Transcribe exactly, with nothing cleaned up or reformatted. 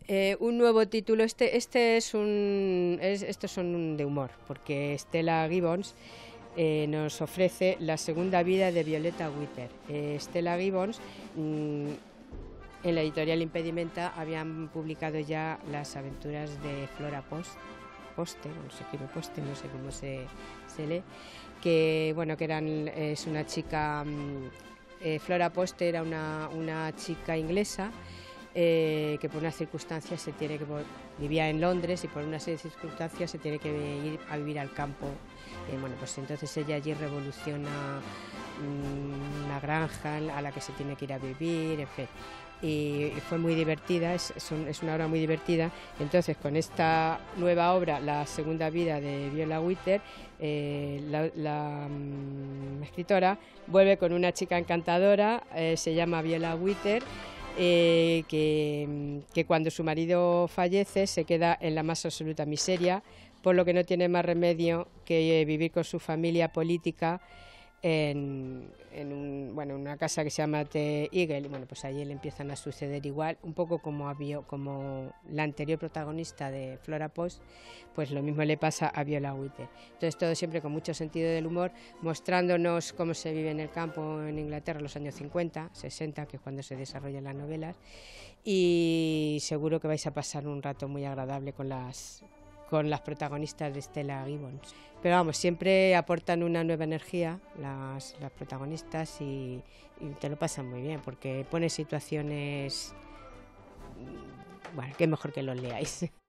Eh, un nuevo título, este, este es un, es, estos son de humor, porque Stella Gibbons eh, nos ofrece la segunda vida de Violeta Whittier. Eh, Stella Gibbons, mmm, en la editorial Impedimenta habían publicado ya las aventuras de Flora Post, Poste, no sé qué Poste, no sé cómo se, se lee, que bueno, que eran, es una chica, eh, Flora Poste era una, una chica inglesa. Eh, que por unas circunstancias se tiene que vivía en Londres y por una serie de circunstancias se tiene que ir a vivir al campo. Eh, bueno, pues entonces ella allí revoluciona mmm, una granja a la que se tiene que ir a vivir, en fin. Y, y fue muy divertida, es, es, un, es una obra muy divertida. Entonces, con esta nueva obra, La segunda vida de Viola Whittier, eh, la, la mmm, escritora vuelve con una chica encantadora, eh, se llama Viola Whittier. Eh, que, que cuando su marido fallece se queda en la más absoluta miseria, por lo que no tiene más remedio que eh, vivir con su familia política en, en un, bueno, una casa que se llama The Eagle, y bueno, pues allí le empiezan a suceder igual, un poco como, había, como la anterior protagonista de Flora Post, pues lo mismo le pasa a Viola Whittier. Entonces todo siempre con mucho sentido del humor, mostrándonos cómo se vive en el campo en Inglaterra en los años cincuenta, sesenta, que es cuando se desarrollan las novelas, y seguro que vais a pasar un rato muy agradable con las con las protagonistas de Stella Gibbons. Pero vamos, siempre aportan una nueva energía las, las protagonistas y, y te lo pasan muy bien, porque pone situaciones, bueno, que mejor que los leáis.